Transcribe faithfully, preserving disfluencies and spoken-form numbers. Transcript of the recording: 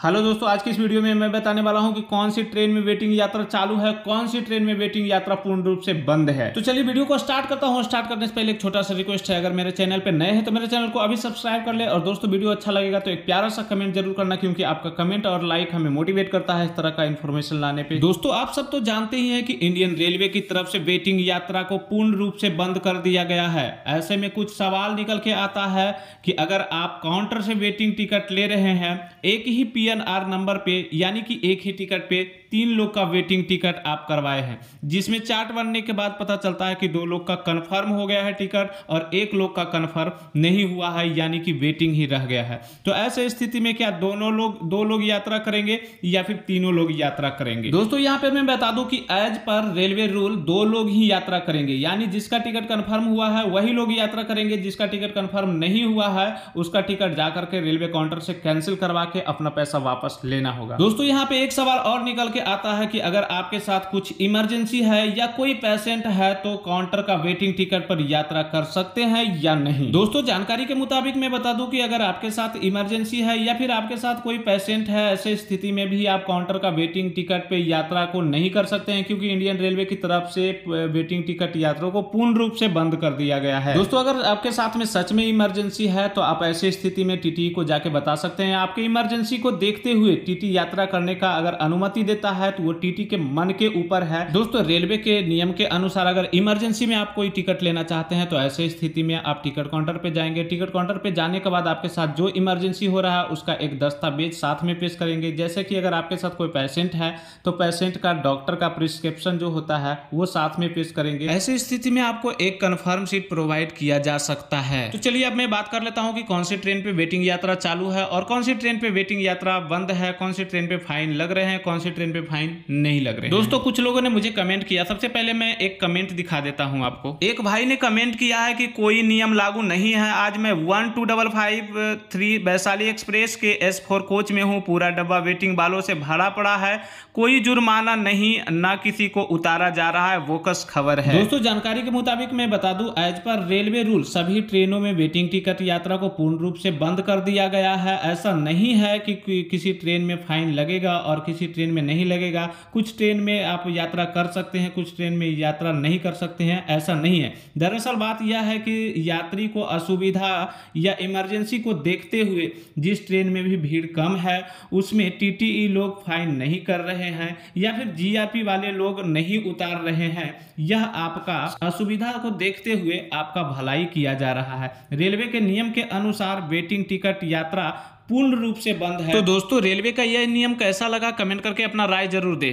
Hello दोस्तों, आज की इस वीडियो में मैं बताने वाला हूं कि कौन सी ट्रेन में वेटिंग यात्रा चालू है, कौन सी ट्रेन में वेटिंग यात्रा पूर्ण रूप से बंद है। तो चलिए वीडियो को स्टार्ट करता हूं। स्टार्ट करने से पहले एक छोटा सा रिक्वेस्ट है, अगर मेरे चैनल पे नए हैं तो मेरे चैनल को अभी सब्सक्राइब कर ले, और दोस्तों वीडियो अच्छा लगेगा तो एक प्यारा सा कमेंट जरूर करना, क्योंकि आपका कमेंट और लाइक हमें मोटिवेट करता है इस तरह का इन्फॉर्मेशन लाने पे। दोस्तों आप सब तो जानते ही हैं कि इंडियन रेलवे की तरफ से वेटिंग यात्रा को पूर्ण रूप से बंद कर दिया गया है। ऐसे में कुछ सवाल निकल के आता है कि अगर आप काउंटर से वेटिंग टिकट ले रहे हैं, एक ही पी एन आर नंबर पे, यानी कि एक ही टिकट पे तीन लोग का वेटिंग टिकट आप करवाए हैं, जिसमें चार्ट बनने के बाद पता चलता है कि दो लोग का कंफर्म हो गया है टिकट और एक लोग का कंफर्म नहीं हुआ है, यानी कि वेटिंग ही रह गया है। तो ऐसे स्थिति में क्या दोनों लोग दो लोग यात्रा करेंगे या फिर तीनों लोग यात्रा करेंगे? दोस्तों यहां पे मैं बता दूं कि एज पर रेलवे रूल दो लोग ही यात्रा करेंगे, यानी जिसका टिकट कंफर्म हुआ है वही लोग यात्रा करेंगे। जिसका टिकट कंफर्म नहीं हुआ है उसका टिकट जाकर के रेलवे काउंटर से कैंसिल करवा के अपना पैसा वापस लेना होगा। दोस्तों यहाँ पे एक सवाल और निकल के आता है कि अगर आपके साथ कुछ इमरजेंसी है या कोई पेशेंट है तो काउंटर का वेटिंग टिकट पर यात्रा कर सकते हैं या नहीं। दोस्तों जानकारी के मुताबिक मैं बता दूं कि अगर आपके साथ इमरजेंसी है या फिर आपके साथ कोई पेशेंट है, ऐसे स्थिति में भी आप काउंटर का वेटिंग टिकट पे यात्रा को नहीं कर सकते हैं, क्योंकि इंडियन रेलवे की तरफ से वेटिंग टिकट यात्रा को पूर्ण रूप से बंद कर दिया गया है। दोस्तों अगर आपके साथ में सच में इमरजेंसी है तो आप ऐसी स्थिति में टीटी को जाके बता सकते हैं। आपके इमरजेंसी को देखते हुए टीटी यात्रा करने का अगर अनुमति देता है तो वो टीटी के मन के ऊपर है। दोस्तों रेलवे के नियम के अनुसार अगर इमरजेंसी में आप कोई टिकट लेना चाहते हैं तो ऐसे स्थिति में आप टिकट काउंटर पे जाएंगे। टिकट काउंटर पे जाने के बाद आपके साथ जो इमरजेंसी हो रहा है उसका एक दस्तावेज साथ में पेश करेंगे। जैसे कि अगर आपके साथ कोई पेशेंट है तो पेशेंट का डॉक्टर का प्रिस्क्रिप्शन जो होता है वो साथ में पेश करेंगे। ऐसी स्थिति में आपको एक कंफर्म सीट प्रोवाइड किया जा सकता है। तो चलिए अब मैं बात कर लेता हूं कि कौन सी ट्रेन पे वेटिंग यात्रा चालू है और कौन सी ट्रेन पे वेटिंग यात्रा बंद है, कौन सी ट्रेन पे फाइन लग रहे हैं, कौन सी ट्रेन पे फाइन नहीं लग रहे हैं। दोस्तों कुछ लोगों ने मुझे कमेंट किया, सबसे पहले मैं एक कमेंट दिखा देता हूं आपको। एक भाई ने कमेंट किया है कि कोई नियम लागू नहीं है, आज मैं one two double five three Vaishali express के एस फोर कोच में हूं, पूरा डब्बा वेटिंग वालों से भरा पड़ा है, कोई जुर्माना नहीं, ना किसी को उतारा जा रहा है, बोकस खबर है। दोस्तों जानकारी के मुताबिक मैं बता दूं, एज पर रेलवे रूल सभी ट्रेनों में वेटिंग टिकट यात्रा को पूर्ण रूप से बंद कर दिया गया है। ऐसा नहीं है कि किसी ट्रेन में फाइन लगेगा और किसी ट्रेन में नहीं लगेगा। कुछ ट्रेन में आप यात्रा कर सकते हैं, कुछ ट्रेन में यात्रा नहीं कर सकते हैं, ऐसा नहीं है। दरअसल बात यह है कि यात्री को असुविधा या इमरजेंसी को देखते हुए जिस ट्रेन में भी भीड़ कम है उसमें टीटीई लोग फाइन नहीं कर रहे हैं या फिर जीआरपी वाले लोग नहीं उतार रहे हैं। यह आपका असुविधा को देखते हुए आपका भलाई किया जा रहा है। रेलवे के नियम के अनुसार वेटिंग टिकट यात्रा पूर्ण रूप से बंद है। तो दोस्तों रेलवे का यह नियम कैसा लगा कमेंट करके अपना राय जरूर दें।